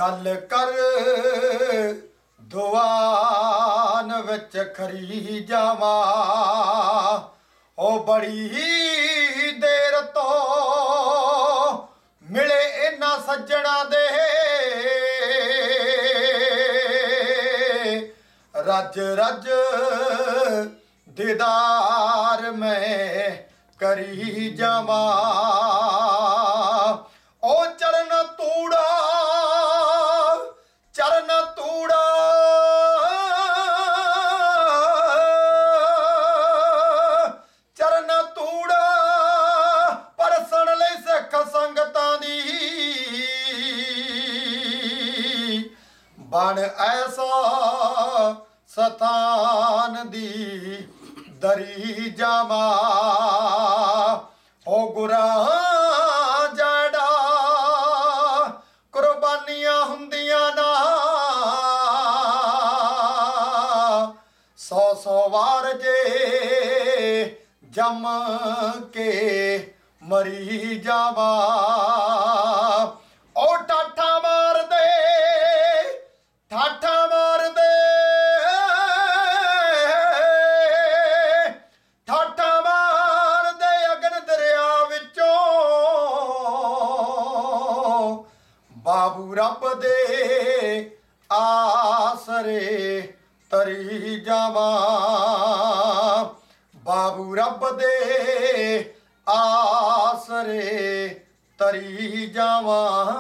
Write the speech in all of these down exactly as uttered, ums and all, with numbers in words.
गल कर दुआन विच खरी जावा ओ बड़ी देर तो मिले इन्हां सज्जणा दे रज रज दीदार मैं करी जावा ओ चरण तूड़ा चरण तूड़ा चरण तूड़ा परसण लई सिख संगतां दी बन ऐसा सतान दी दरी जावा ओ गुरां जड़ा कुर्बानियां हुंदियां ना सौ सौ वार जे जम के मरी जावा ओ टाठा मार दे ठाठा मार दे ठाठा मार दे अगन दरिया विचों बाबू रब दे आसरे तरी जावा बाबू रब दे आसरे तरी जावा।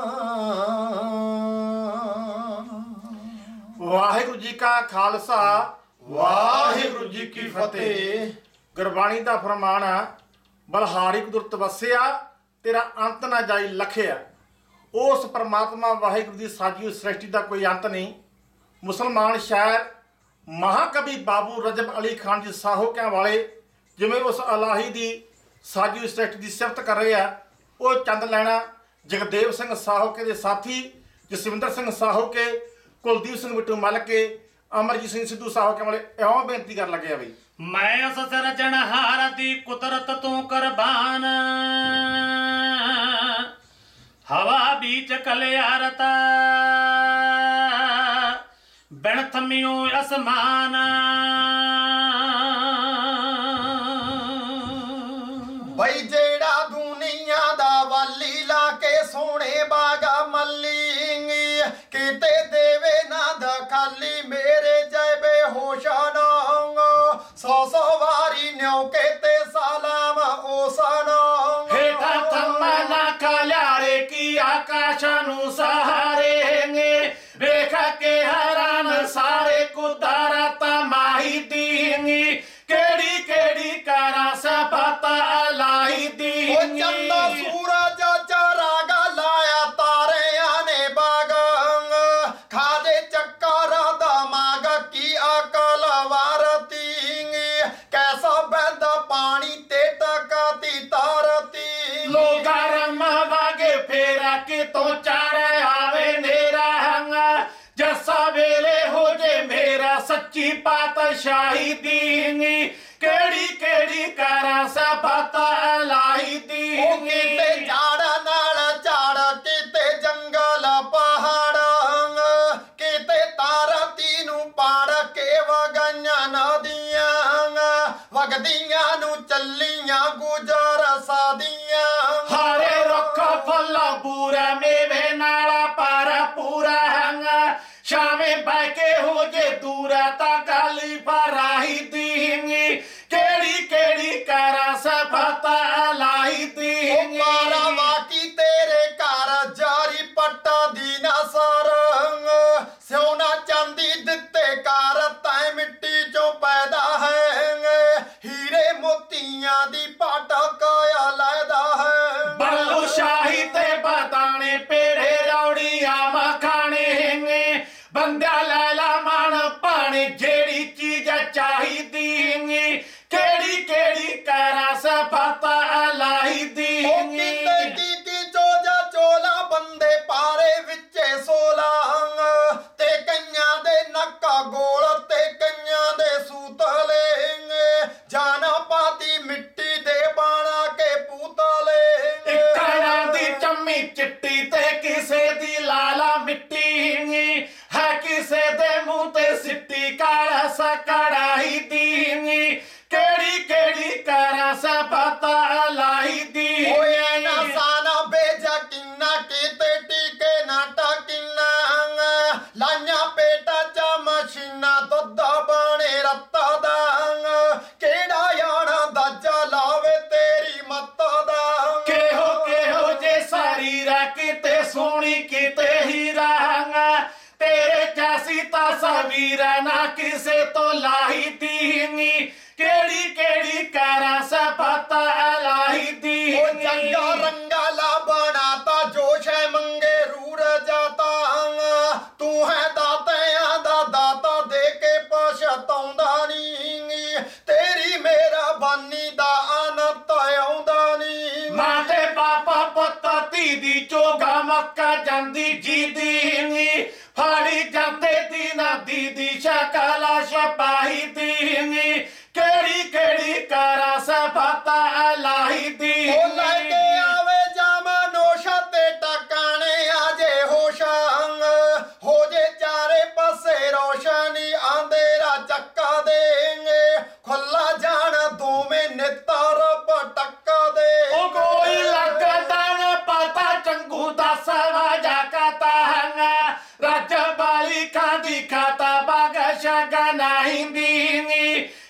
वाहिगुरू जी का खालसा वाहिगुरू जी की फतेह। गुरबाणी का फरमान है बलहारी कुदरत वसिया तेरा अंत ना जाई लखिया। उस परमात्मा वाहिगुरू की साजी सृष्टि का कोई अंत नहीं। मुसलमान शायर महाकवि बाबू रजब अली खान जी साहोकियां वाले जिमें उस अलाही की साजी सृष्टि की सिफत कर रहे हैं वो चंद लैना जगदेव सिंह साहोके के साथी जसविंदर सिंह साहोके कुलदीप सिंह बिट्टू मल के अमरजीत सिंह सिद्धू साहोके वाले इवें बेनती कर लगे बई मैं उस सिरजनहार दी कुदरत तू कुर्बान हवा बीच कलियारता बिन थमियो आसमान बई जेड़ा दुनिया दा वाली ला के सोने बागा मल्ली किते देवे ना दा खाली मेरे जय बेहोशा ना सौ सौ वारी न्यो केते सलाम ओ सना हेठा थम्मा ना कल्यारे की आकाश नु सहारेंगे देख के हैरान सारे कुदारा तमाही दींगी केड़ी केड़ी करा सफता लाई दींगी चंदा सूरज चरागा लाया तारे आने बागंग खादे चक्कर दमाग की अकल वारतींगी कैसा बैद पानी ते टकाती तारती लोग रम वागे फेरा के तो चारे आवे नेरा हंग जैसा वेले हो जे मेरा सच्ची पातशाही दींगी केड़ी केड़ी करा सफता लाई दींगी किते झाड़ नाल झाड़ किते जंगल पहाड़ किते तारती नू पाड़ के वगैया नदियां वगदियां नू चलियां गुजर सादियां हरे रुख फल पूरा मेवे नाला पारा पूरा हंग शामे बैके हो जे दूरा ता गाली फराही दींगी केड़ी केड़ी करा सफता लाई दींगी मारा वाकी तेरे घर जारी पट्टा दी ना सरंग सोना चांदी दिते कार तै मिट्टी चो पैदा है हीरे मोतियां दी पाटक अलैदा है बल्लू शाही ते बताने पेड़े रौड़िया मखाने बंदा लैला मन पानी जेड़ी चीज चाहिदी केड़ी केड़ी करा सफता लाई दींगी की की चोजा चोला बंदे पारे विचे सोलांग ते कन्या दे नक्का गोल ते कन्या दे सूतले जाना पाती मिट्टी दे बाणा के पूतले इकड़ा दी चम्मी चिट्टी ते किसे दी लाला मिट्टी ਸਕੜਾਈ ਦੀ ਕਿਹੜੀ ਕਿਹੜੀ ਕਰਾਂ ਸ ਪਤਾ ਲਾਈ ਦੀ ਓਏ ਨਾ ਸਾਨਾ ਬੇਜਕਿਨਾ ਕਿਤੇ ਟੀਕੇ ਨਾ ਟਕਿਨਾ ਲਾਈਆਂ ਪੇਟਾਂ ਚ ਮਸ਼ੀਨਾਂ ਦੁੱਧ ਬਣੇ ਰੱਤਾ ਦਾ ਕਿਹੜਾ ਯਾਣਾ ਦਾ ਲਾਵੇ ਤੇਰੀ ਮੱਤ ਦਾ ਕਿਹੋ ਕਿਹੋ ਜੇ ਸਾਰੀ ਰਾ ਕਿਤੇ ਸੋਹਣੀ ਕਿਤੇ ਹੀਰਾ ਤੇਰੇ ਜੈਸੀ ਤਾਂ ਸਵੀਰ ਨਾ ਕਿਸੇ ਤੋਂ ਲਾਈ ਦੀ ਕਿਹੜੀ ਕਿਹੜੀ ਕਰਾਂ ਸ ਪਤਾ ਲਾਈ ਦੀ ਉਹ ਜੰਗਾ ਰੰਗਾ ਲਾ ਬਣਾਤਾ ਜੋਸ਼ ਹੈ ਮੰਗੇ ਰੂਰ ਜਾਤਾ ਤੂੰ ਹੈ ਦਾਤਿਆਂ ਦਾ ਦਾਤਾ ਦੇ ਕੇ ਪਛਤਾਉਂਦਾ ਨੀ ਤੇਰੀ ਮੇਰਾ ਬਾਨੀ ਦਾ ਅਨੰਤ ਆਉਂਦਾ ਨੀ ਮਾਂ ਤੇ ਬਾਪਾ ਪੁੱਤ ਧੀ ਦੀ ਚੋਗਾ ਮੱਕਾ ਜਾਂਦੀ ਜੀਦੀ ਨੀ ਫਾੜੀ ਜਾਂਦੇ ਦੀਨਾ ਦੀਦੀ ਸ਼ਕਲਾ ਸ਼ਪਾਹੀ ਦੀ ਨੀ ਕਿਹੜੀ ਕਿਹੜੀ ਕਰਾਂ ਸ ਪਤਾ ਲਾਈ ਦੀ ਉਹ ਲੈ ਕੇ ਆਵੇ ਜਾਮਾ ਨੋਸ਼ਾ ਤੇ ਟਕਾਣੇ ਆਜੇ ਹੋਸ਼ਾਂ ਹੋ ਜੇ ਚਾਰੇ ਪਾਸੇ ਰੋਸ਼ਨੀ ਆਂਧੇਰਾ ਚੱਕਾ ਦੇਂਗੇ ਖੁੱਲਾ ਜਾਣ ਦੋਵੇਂ ਨਿੱਤਰ ਪਟਕਾ ਦੇ ਉਹ ਕੋਈ ਲੱਗਦਾ ਨਾ ਪਤਾ ਚੰਗੂ ਦਾ ਸਵਾਜਾ ਕਤਾ ਰੱਜ ਬਾਲੀ ਖਾਂਦੀ ਖਾਤਾ ਬਾਗ ਸ਼ਗਾ ਨਹੀਂ ਦੀ